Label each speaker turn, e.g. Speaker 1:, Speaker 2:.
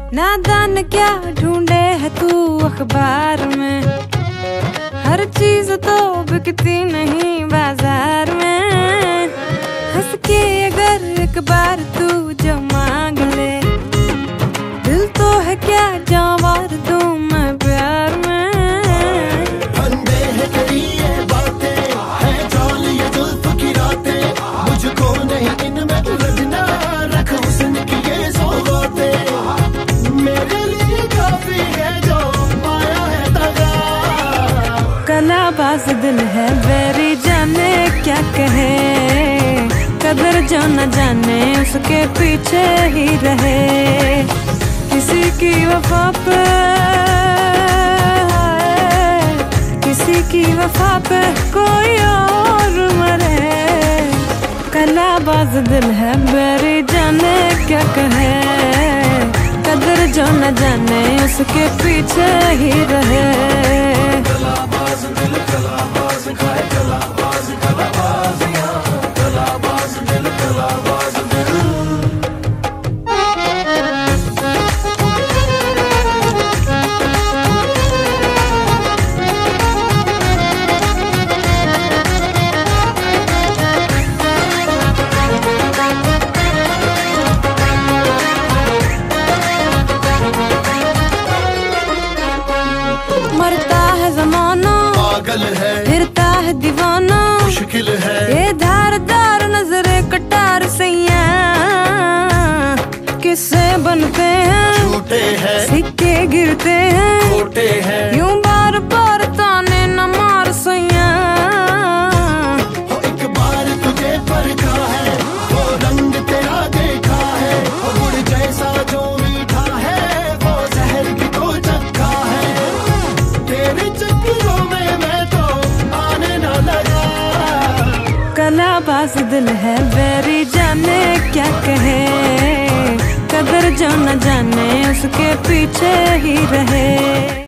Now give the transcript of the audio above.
Speaker 1: नादान क्या ढूंढे है तू अखबार में, हर चीज तो बिकती नहीं बाजार में। हंस के अगर एक बार तू जो मांग ले, दिल तो है क्या जावार दूं मैं प्यार में।
Speaker 2: फंदे है कई ये बातें, है जाल ये जुल्फ की रातें, मुझको नहीं इनमें उलझना, रख हुस्न की ये सौगातें। मेरे लिए काफी है जो पाया है दगा,
Speaker 1: कलाबाज दिल है बेरी जाने क्या कहे, कदर जो न जाने उसके पीछे ही रहे। किसी की वफा पे, किसी की वफा पे कोई और मरे। कलाबाज दिल है बेरी जाने क्या कहे, कदर जो न जाने उसके पीछे ही रहे।
Speaker 2: कलाबाज दिल कलाबाज खाए, कलाबाज कलाबाजियां, कलाबाज दिल कलाबाज दिल।
Speaker 1: मरता है जमाना,
Speaker 2: पागल है
Speaker 1: फिरता है दीवाना,
Speaker 2: मुश्किल है
Speaker 1: ये धारदार नजरे कटार सैया। किससे बनते हैं
Speaker 2: झूठे हैं,
Speaker 1: सिक्के गिरते हैं
Speaker 2: खोटे हैं,
Speaker 1: यूं बार बार ताने न मार सैया।
Speaker 2: एक बार तुझे परखा है, वो रंग तेरा देखा है, वो गुड़ जैसा जो मीठा है, वो जहर भी तो चखा है। तेरे चक्करों में मैं तो आने न लगा।
Speaker 1: कलाबाज दिल है बेरी जाने क्या कहे, कदर जो न जाने उसके पीछे ही रहे।